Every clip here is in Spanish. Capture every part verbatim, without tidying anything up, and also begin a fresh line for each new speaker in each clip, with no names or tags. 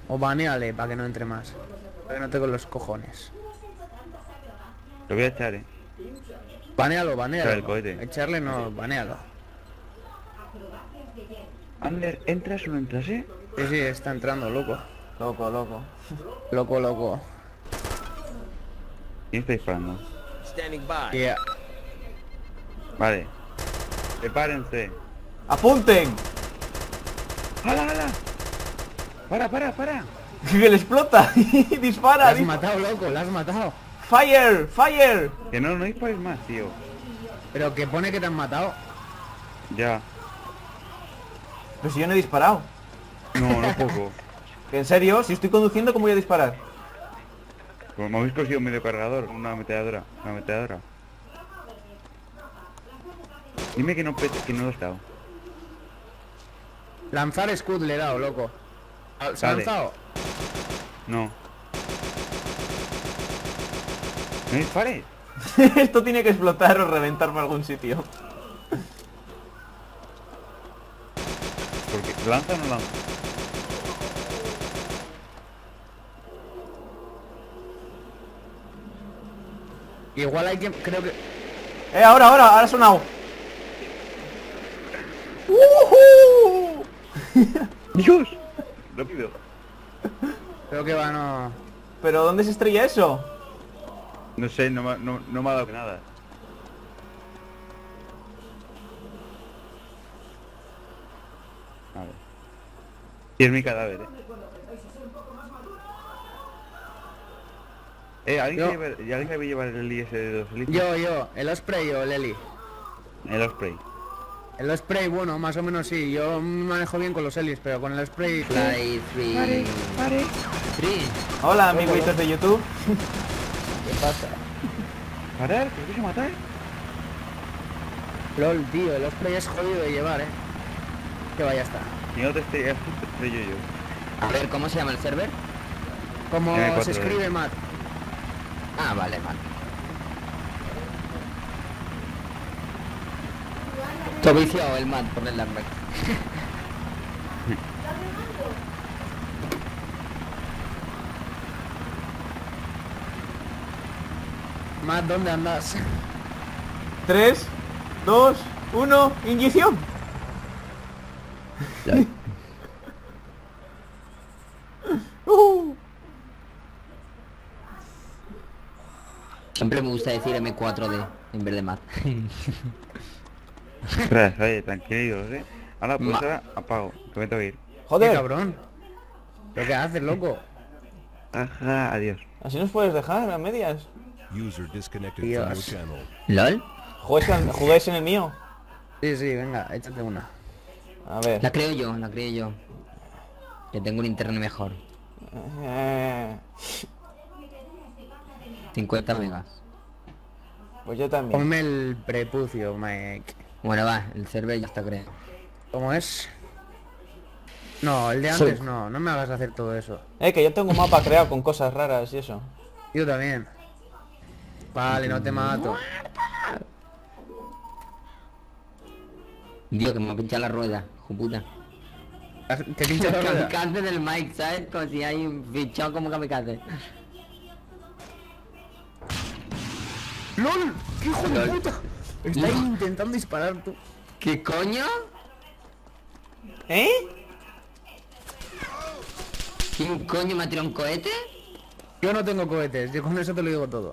O baneale para que no entre más. Para que no tengo los cojones.
Lo voy a echar, eh.
Banealo, banealo.
El cohete.
Echarle no, banealo.
Ander, ¿entras o no entras, eh?
Sí, sí, está entrando, loco.
Loco, loco.
Loco, loco.
¿Quién está disparando?
Yeah.
Vale. Prepárense.
¡Apunten!
¡Hala, hala! ¡Para, para, para!
¡Que le explota!
La
¡Dispara!
has
dis-
matado, loco, la has matado.
¡Fire! ¡Fire!
Que no, no dispares más, tío.
Pero que pone que te han matado.
Ya.
Pero si yo no he disparado.
No, no poco.
¿En serio? Si estoy conduciendo, ¿cómo voy a disparar?
Pues me habéis cogido un medio cargador, una ametralladora. Una ametralladora. Dime que no, pe- que no lo he estado.
Lanzar Scud le he dado, loco. ¿Se ha
Vale.
lanzado?
No. ¡No dispares!
Esto tiene que explotar o reventar por algún sitio.
Porque lanza o no lanza.
Igual hay que... Creo que...
¡Eh, ahora, ahora! ¡Ahora ha sonado! ¡Uhú!
¡Dios! Rápido.
Creo que va, no...
¿Pero dónde se estrella eso?
No sé, no, me- no, no me ha dado nada. A ver. Y es mi cadáver, eh. Eh, ¿alguien,
Yo-
quiere llevar, ¿y alguien quiere llevar el I S de dos litros?
Yo, yo, el Osprey o el Eli.
El Osprey.
El Osprey, bueno, más o menos sí. Yo me manejo bien con los Elis, pero con el Spray...
Play three. Three.
Hola, amiguitos de YouTube.
¿Qué pasa?
¿Parar? ¿Te quieres matar?
LOL, tío, el Osprey es jodido de llevar, eh. Que vaya está.
Si no te estrellas, te estrello yo.
A ver, ¿cómo se llama el server?
Como
Tiene
se
cuatro
escribe,
D.
Matt.
Ah, vale, vale. Todo viciado el mat por el Lambert.
Matt, ¿dónde andas?
tres, dos, uno, inyección. Uh.
Siempre me gusta decir eme cuatro de en vez de mat.
Ostras, oye, tranquilos, eh. Ahora, pues
Ma-
ahora apago, que me tengo que ir.
¿Qué
Joder,
cabrón? ¿Pero qué haces, loco?
Ajá, adiós.
así nos puedes dejar a medias.
User disconnected
Dios.
from your channel.
¿Lol?
Jugáis en, jugáis en el mío.
Sí, sí, venga, échate una.
A ver.
La creo yo, la creo yo. Que tengo un internet mejor.
Eh,
cincuenta megas.
pues yo también.
Ponme el prepucio, Mike.
Bueno, va, el server ya está creo.
¿Cómo es? No, el de
Soy-
antes no, no me hagas hacer todo eso.
Eh, que yo tengo un mapa creado con cosas raras y eso.
Yo también. Vale, no te mato.
Dios, que me ha pinchado la rueda, hijo puta.
Te pincha la rueda.
Kamikaze del Mike, ¿sabes? Como si hay un fichado como kamikaze.
¡Lol! ¡Qué hijo de
Lol.
puta! Estás intentando disparar tú.
¿Qué coño?
¿Eh?
¿Quién coño me ha tirado un cohete?
Yo no tengo cohetes, yo con eso te lo digo todo.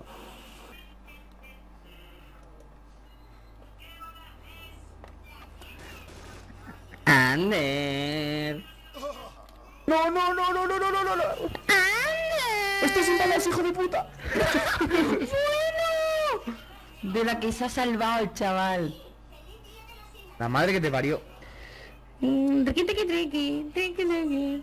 Ander.
No, no, no, no, no, no, no, no, no. Estoy sin balas, hijo de puta.
De la que se ha salvado el chaval.
La madre que te parió.
Mm, Triqui, triqui, triqui, triqui, triqui.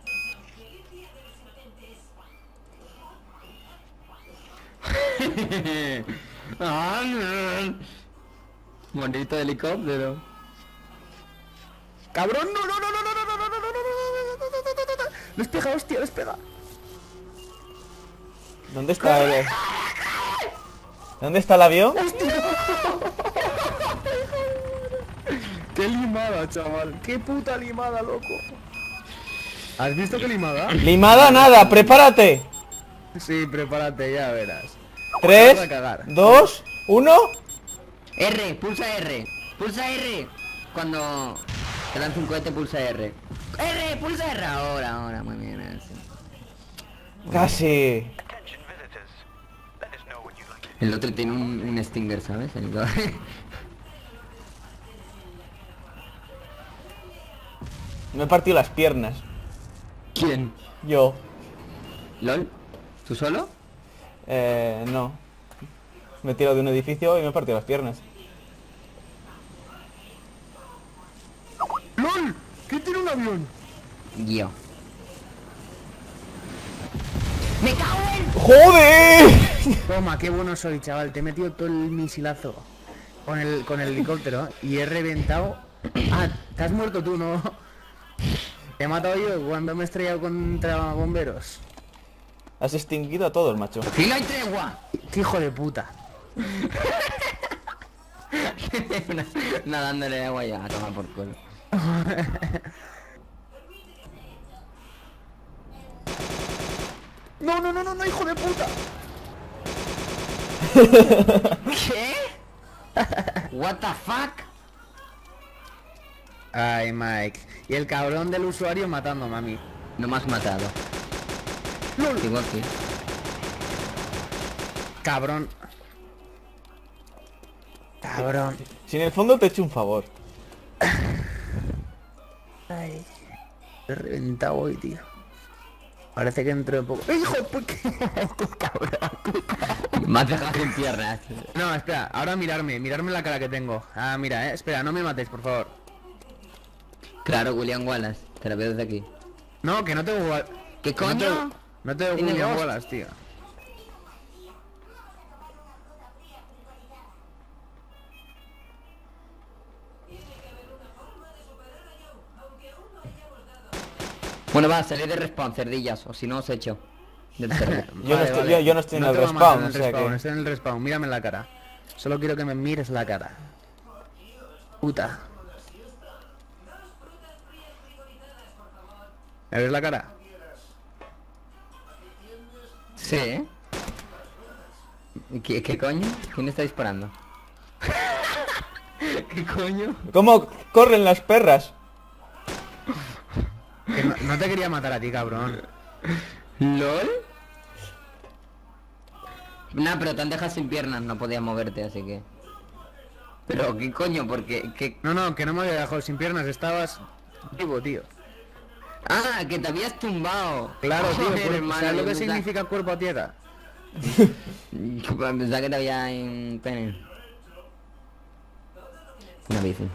Ander. Bonito helicóptero.
Cabrón, no, no, no, no, no, no, no, no, no, no, no, no, no, no, no. Despega, hostia, despega.
¿Dónde está el... ¿Dónde está el avión?
Qué limada, chaval. Qué puta limada, loco. ¿Has visto qué limada?
Limada nada, prepárate.
Sí, prepárate, ya verás.
Tres,
Vas a cagar.
dos, uno.
R, pulsa R. Pulsa R. Cuando te lanza un cohete, pulsa R. R, pulsa R. Ahora, ahora, muy bien. Así.
Casi.
El otro tiene un, un Stinger, ¿sabes? El...
Me he partido las piernas.
¿Quién?
Yo.
¿Lol? ¿Tú solo?
Eh, no. Me he tirado de un edificio y me he partido las piernas.
¡Lol! ¿Quién tiene un avión?
Yo. ¡Me cago en!
¡Joder!
Toma, qué bueno soy, chaval. Te he metido todo el misilazo con el, con el helicóptero y he reventado. Ah, te has muerto tú, ¿no? Te he matado yo cuando me he estrellado contra bomberos.
Has extinguido a todos, macho.
¡Y no hay tregua!
¡Qué hijo de puta!
Nadándole de agua ya, a tomar por culo.
No, no, no, no, no, hijo de puta.
¿Qué? What the fuck?
Ay, Mike. Y el cabrón del usuario matando, mami.
No me has matado.
¡Lol!
Igual que...
Cabrón. Cabrón.
Si en el fondo te he hecho un favor.
Ay. He reventado hoy, tío. Parece que dentro de poco. ¡Hijo! ¿Por qué? Este cabrón.
Me has dejado sin piernas.
No, espera, ahora mirarme, mirarme la cara que tengo. Ah, mira, eh. Espera, no me matéis, por favor.
Claro, William Wallace. Te la veo desde aquí.
No, que no tengo igual.
¿Qué coño?
No tengo, no tengo
Tiene
William
Ghost.
Wallace, tío.
Bueno, va, salid de respawn, cerdillas, o si no os echo. Del server.
Yo, no estoy, yo, yo no estoy en el
te voy a matar
respawn,
en
o
el
sea
respawn,
que...
estoy en el respawn, mírame en la cara. Solo quiero que me mires la cara. Puta. ¿Me ves la cara?
Sí, ¿eh? ¿Qué, ¿Qué coño? ¿Quién está disparando? ¿Qué coño?
¿Cómo corren las perras?
Que no, no te quería matar a ti, cabrón.
¿Lol? Nah, pero te han dejado sin piernas, no podías moverte, así que... Pero, ¿qué coño? Porque... ¿qué...
No, no, que no me había dejado sin piernas, estabas vivo, tío.
Ah, que te habías tumbado.
Claro, tío,
Joder,
pues,
hermano,
¿sabes lo
yo
que
pensaba-
significa cuerpo a tierra?
Pensaba que te había en pene. Una bici.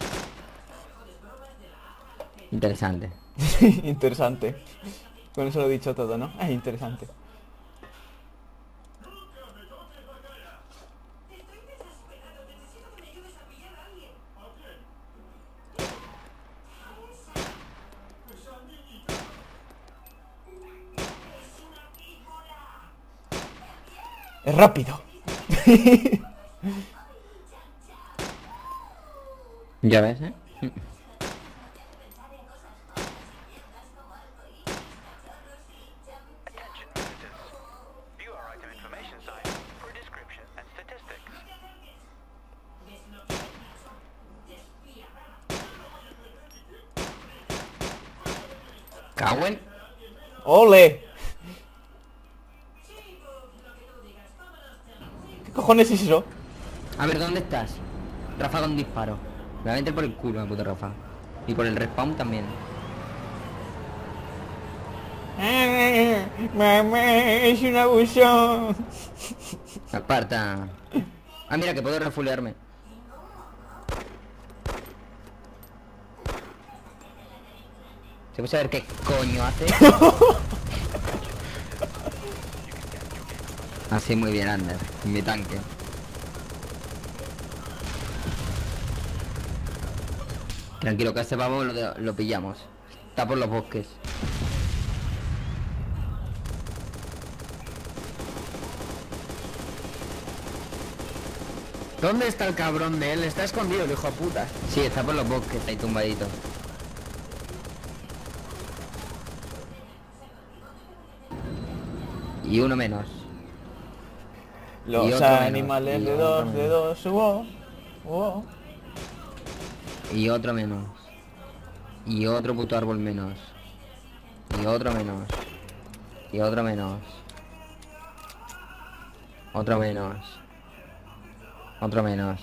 Interesante.
Interesante. Con eso lo he dicho todo, ¿no? Es interesante. Es rápido.
Ya ves, ¿eh?
View our item information site for a description and statistics.
Cagüen.
¡Ole! ¿Qué cojones es eso?
A ver, ¿dónde estás? Rafa con disparo. Me voy a meter por el culo, puto Rafa. Y por el respawn también.
Mamá, es un abusón.
Aparta. Ah, mira, que puedo refulearme. ¿Se puede saber qué coño hace? Así muy bien, Ander. Mi tanque. Tranquilo, que a ese pavo lo, de- lo pillamos. Está por los bosques.
¿Dónde está el cabrón de él? Está escondido el hijo de puta.
Sí, está por los bosques, ahí tumbadito. Y uno menos.
Los
Y otro menos,
animales
y
de
otro
dos, de
menos.
dos, wow, wow.
Y otro menos. Y otro puto árbol menos. Y otro menos. Y otro menos. Otro menos. Otro menos.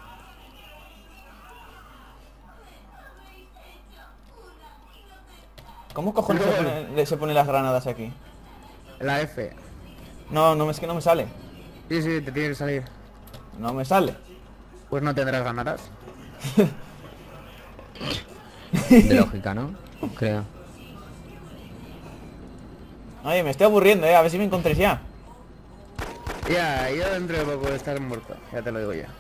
¿Cómo cojones se pone, se ponen las granadas aquí?
La F.
No, no, es que no me sale.
Sí, sí, te tiene que salir.
No me sale.
Pues no tendrás ganadas.
De lógica, ¿no? Creo.
Oye, me estoy aburriendo, eh. A ver si me encontréis ya.
Ya, yo dentro de poco de estar muerto. Ya te lo digo ya.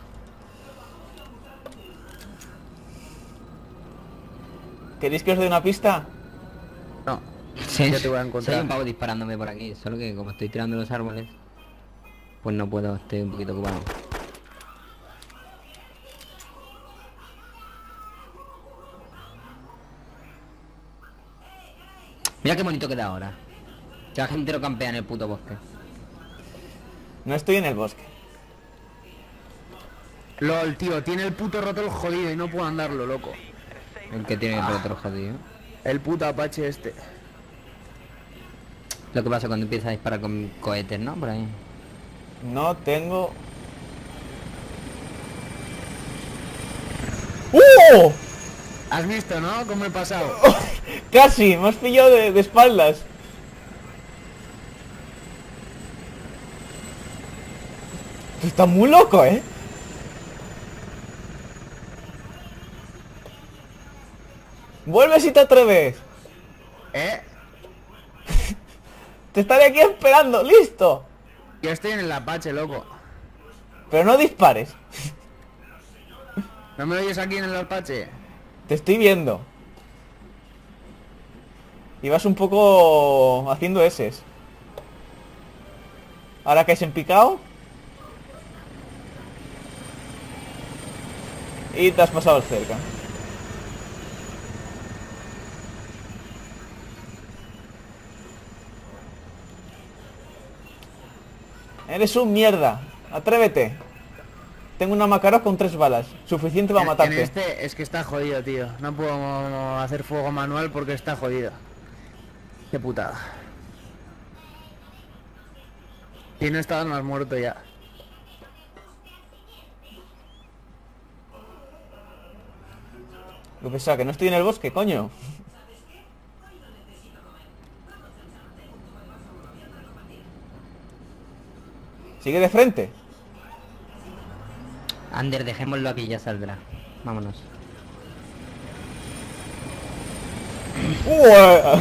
¿Queréis que os dé una pista?
No.
Sí,
Ya te voy a
sí,
encontrar.
hay un pavo disparándome por aquí. Solo que como estoy tirando los árboles, pues no puedo, estoy un poquito ocupado. Mira qué bonito queda ahora. Que la gente lo campea en el puto bosque.
No estoy en el bosque.
LOL, tío, tiene el puto roto el jodido y no puedo andarlo, loco.
El que tiene el otro jodido.
El puto Apache este.
Lo que pasa cuando empieza a disparar con cohetes, ¿no? Por ahí.
No tengo... ¡Uh!
¿Has visto, no? ¿Cómo he pasado?
Casi, me has pillado de, de espaldas. Está muy loco, ¿eh? Vuelve si te atreves.
¿Eh?
Te estaré aquí esperando, listo.
Yo estoy en el Apache, loco.
Pero no dispares.
¿No me oyes aquí en el Apache?
Te estoy viendo. Y vas un poco haciendo eses. Ahora caes en picado. Y te has pasado cerca. Eres un mierda. Atrévete. Tengo una Makarov con tres balas. Suficiente para
En-
matarte.
En este es que está jodido, tío. No puedo hacer fuego manual porque está jodido. Qué putada. Si no estaba, no has muerto ya.
Lo que sea, que no estoy en el bosque, coño. Sigue de frente.
Ander, dejémoslo aquí, ya saldrá. Vámonos.
Uah.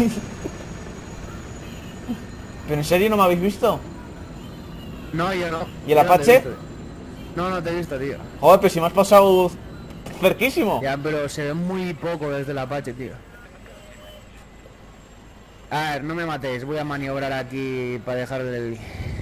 ¿Pero en serio no me habéis visto?
No, yo no.
¿Y el
Yo no te he
Apache?
visto. No, no te he visto, tío.
Joder, pero si me has pasado cerquísimo.
Ya, pero se ve muy poco desde el Apache, tío. A ver, no me matéis. Voy a maniobrar aquí para dejarle el...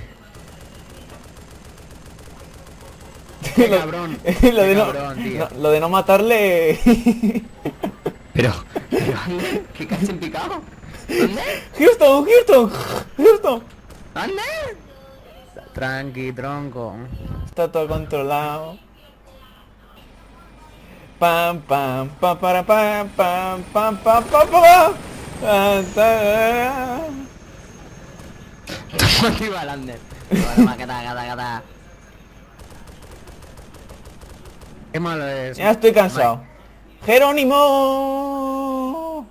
Qué cabrón.
lo,
Qué
de no,
cabrón, tío.
no- lo de no matarle.
Pero, pero Ander, ¿qué caes en picado? ¿Dónde?
Houston, Houston, Houston.
¿Dónde?
Tranqui, tronco.
Está todo controlado. Pam, pam, pam, para, pam, pam, pam, pam, pam, pam. Ah, ta-
Motiva al Ander. Toma, cata, cata, cata.
Qué malo es.
Ya estoy cansado. Jerónimo.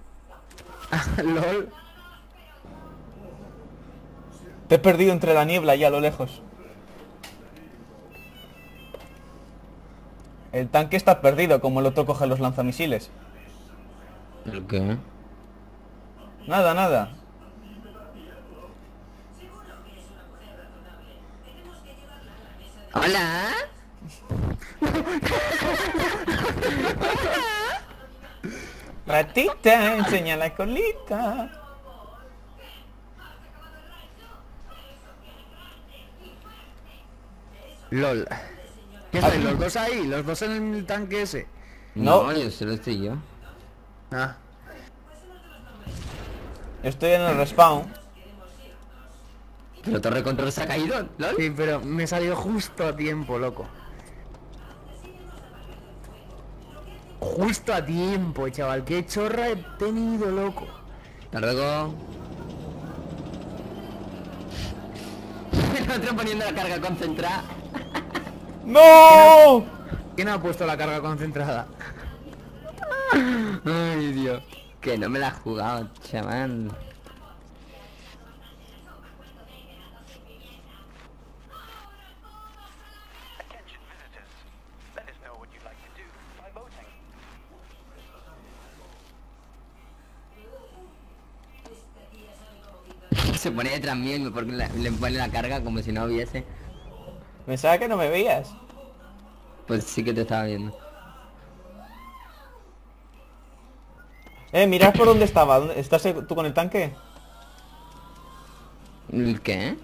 LOL.
Te he perdido entre la niebla y a lo lejos. El tanque está perdido, como el otro coge los lanzamisiles.
¿El qué?
Nada, nada.
Hola.
Ratita, enseña la colita.
LOL. ¿Qué estáis? ¿Los dos ahí? ¿Los dos en el tanque ese?
No.
No, yo solo estoy yo.
Ah.
Estoy en el respawn.
Pero torre de control se ha caído, ¿lol?
Sí, pero me salió justo a tiempo, loco. Justo a tiempo, chaval. Qué chorra he tenido, loco.
Hasta luego. El otro poniendo la carga concentrada.
¡No!
¿Quién ha puesto la carga concentrada?
Ay, Dios. Que no me la has jugado, chaval.
Attention visitors. Let us know what you'd like to do by voting.
Se pone detrás mío y me pone la- le pone la carga como si no hubiese.
Pensaba que no me veías.
Pues sí que te estaba viendo.
Eh, mirad por dónde estaba. ¿Dónde- ¿Estás eh, tú con el tanque?
¿El qué?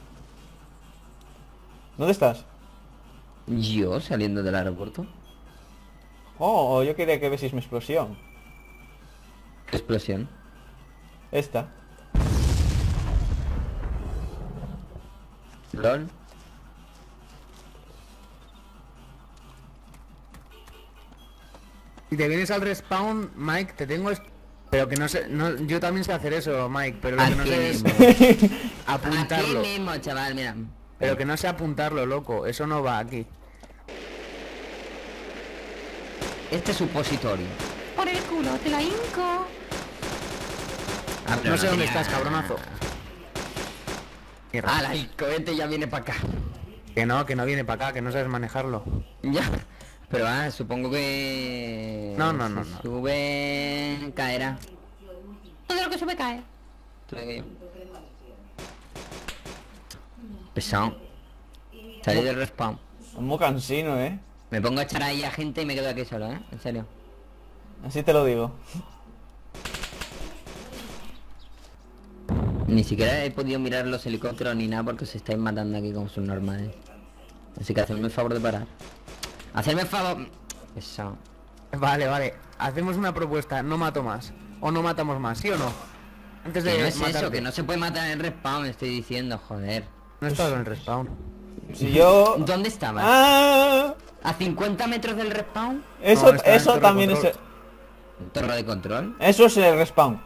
¿Dónde estás?
¿Yo saliendo del aeropuerto?
Oh, yo quería que vieseis mi explosión.
¿Qué explosión?
Esta.
¿Lol?
Si te vienes al respawn, Mike, te tengo... es- Pero que no sé... No, yo también sé hacer eso, Mike, pero lo que no
Aquí
sé es
mismo.
apuntarlo.
Aquí mismo, chaval, mira.
Pero que no sé apuntarlo, loco. Eso no va aquí.
Este supositorio.
Por el culo, te la hinco.
Ah, pero
No sé dónde
tenía-
estás, cabronazo. Mierda.
Ah, el cohete ya viene para acá.
Que no, que no viene para acá, que no sabes manejarlo.
Ya. Pero ah, supongo que...
No, no, no,
si
no.
Sube... Caerá.
Todo lo que sube cae.
Tú de que- Pesado. Salí del respawn.
Es muy cansino, eh.
Me pongo a echar ahí a gente y me quedo aquí solo, ¿eh? En serio.
Así te lo digo.
Ni siquiera he podido mirar los helicópteros ni nada porque os estáis matando aquí como subnormales. Así que hacedme el favor de parar. Hacedme el favor. Eso.
Vale, vale. Hacemos una propuesta. No mato más. O no matamos más, ¿sí o no? Antes de
Que no es eso,
matarte.
que no se puede matar en el respawn, me estoy diciendo, joder.
No estás en el respawn.
Si yo...
¿Dónde estabas?
¡Ah!
¿A cincuenta metros del respawn?
Eso,
No, está en
eso
torre
también
de
es...
control.
el-
¿Torre de control?
Eso es el respawn.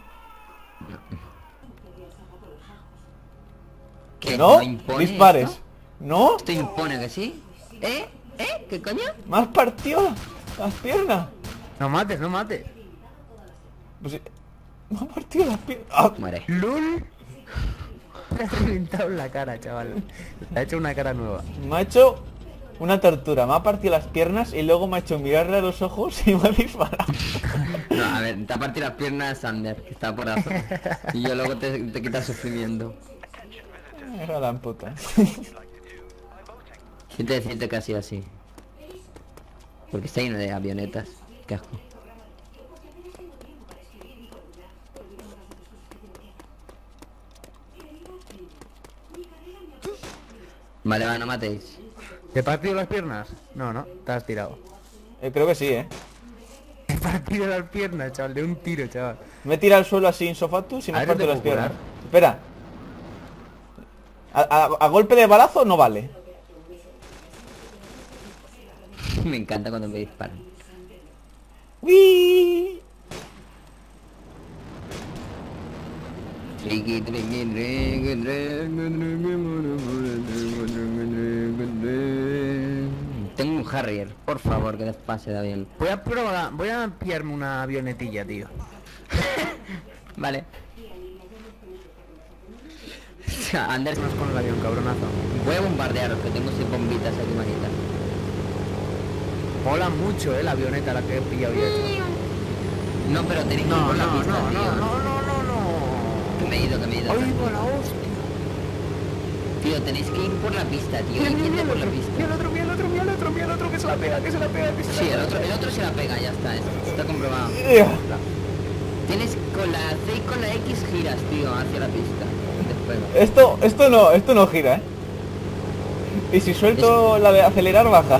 ¿Que
¿No?
impone
Dispares.
esto?
¿No?
¿Esto impone que sí? ¿Eh? ¿Eh? ¿Qué coño?
¿Me has partido las piernas?
No mates, no mates.
Pues sí. Me has partido las piernas. ¡Ah!
Muere.
¡Lol! Le ha reventado la cara, chaval. Le ha hecho una cara nueva.
Me ha hecho una tortura. Me ha partido las piernas y luego me ha hecho mirarle a los ojos y me ha disparado.
No, a ver, te ha partido las piernas Sander, que está por ahí. Y yo luego te, te quitas sufrimiento.
Era la puta.
Siento decirte casi así. Porque está lleno de avionetas. Qué asco. Vale, va, no matéis.
¿Te he partido las piernas? No, no, te has tirado.
Eh, creo que sí, eh.
Te he partido las piernas, chaval, de un tiro, chaval.
Me he tirado al suelo así en sofactus y me
A
he
ver si
partido
te
las
puedo
piernas. Espera. A, a- a golpe de balazo no vale.
Me encanta cuando me disparan.
¡Uy!
Triqui, triqui, triqui, triqui, triqui. Tengo un Harrier, por favor, que despase de avión.
Voy a probar, voy a pillarme una avionetilla, tío.
Vale. Anders,
Más con el avión, cabronazo.
voy a bombardearos, que tengo seis bombitas aquí, manitas.
Mola mucho, eh, la avioneta, la que he pillado yo.
No, pero tenéis que ir
No,
por la
no,
pista,
no,
tío.
no, no, no, no, no.
Que me he ido, que me he ido.
¡Ay, por la hostia!
Tío, tenéis que ir por la pista, tío.
Mira,
Ir
mira,
yendo
mira
por
el
la
otro, mira
pista.
el otro, mira el otro, mira el otro, mira el otro, que se la pega, que se la pega, que se la
Sí,
pega.
el otro, el otro se la pega, ya está, es- está comprobado.
¡Ea!
Tienes con la C y con la X giras, tío, hacia la pista. Despega.
Esto, esto no, esto no gira, eh. Y si suelto la de acelerar, baja.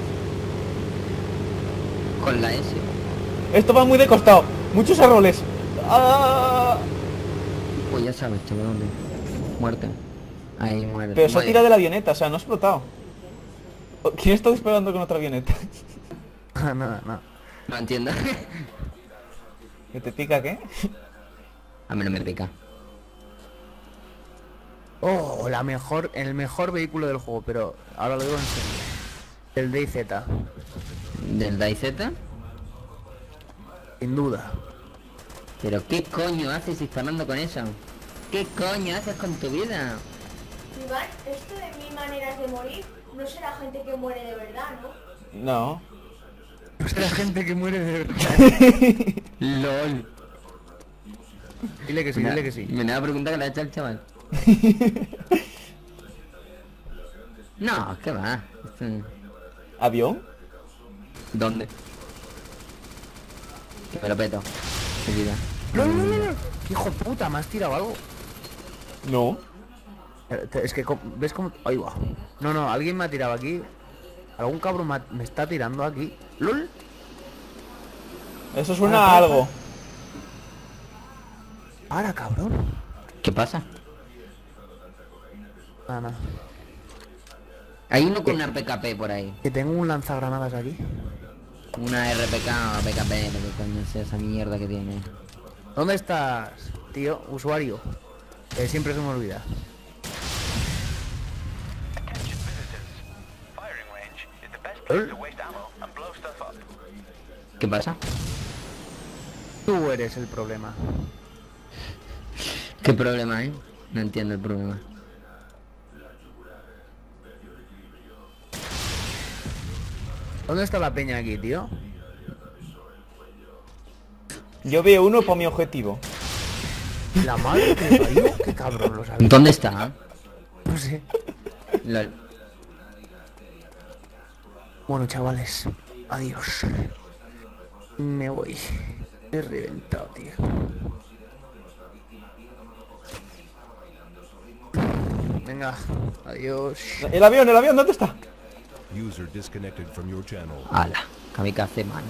Con la S.
Esto va muy de costado. Muchos arroles. ¡Ah!
Pues ya sabes, chaval, muerte. Ahí muere.
Pero se ha
Muy
tirado de
bien.
la avioneta, o sea, no ha explotado. ¿Quién está disparando con otra avioneta?
no, no.
No entiendo.
¿Que te pica qué?
A mí no me pica.
Oh, la mejor, el mejor vehículo del juego, pero ahora lo digo en serio. El D Z,
¿Del DayZ?
sin duda.
¿Pero qué coño haces disparando con eso? ¿Qué coño haces con tu vida?
Iván, esto de mil maneras de morir no será gente que muere de verdad, ¿no?
No.
No será gente que muere de verdad.
LOL.
Dile que sí, dile que sí.
Me da pregunta que le ha hecho el chaval. No, ¿qué va? Esto-
¿Avión?
¿Dónde? Que me lo peto. Seguida.
No, no, no, no. ¿Qué hijo de puta? ¿Me has tirado algo?
No.
Eh, te- Es que, co- ¿ves cómo...? Ahí va. No, no, alguien me ha tirado aquí. Algún cabrón me, ha- me está tirando aquí. ¡Lol!
Eso suena
Ah,
a
para,
algo.
Ahora, cabrón.
¿Qué pasa?
Nada, nada.
Hay uno con una P K P por ahí.
Que tengo un lanzagranadas aquí.
Una R P K o P K P, lo que coño sea esa mierda que tiene.
¿Dónde estás, tío? Usuario. Que siempre se me olvida.
Attention visitors. Firing range is the best place to waste ammo and blow stuff up.
¿Qué pasa?
Tú eres el problema.
¿Qué problema hay? No entiendo el problema.
¿Dónde está la peña aquí, tío?
Yo veo uno por mi objetivo.
La madre que me parió. Qué cabrón lo sabía.
¿Dónde está?
No sé.
LOL.
Bueno, chavales. Adiós. Me voy. He reventado, tío. Venga. Adiós.
El avión, el avión, ¿dónde está?
User disconnected from your channel.
Ala, kamikaze man.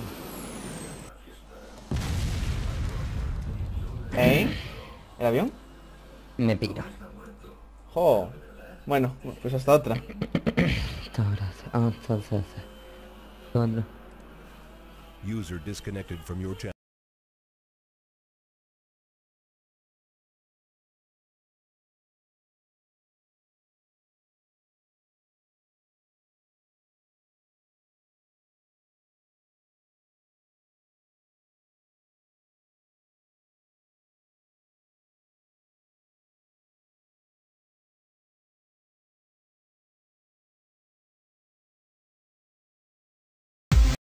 ¿Eh? ¿El avión?
Me piro.
Jo. Bueno, pues hasta otra.
Ahora,
User disconnected from your channel.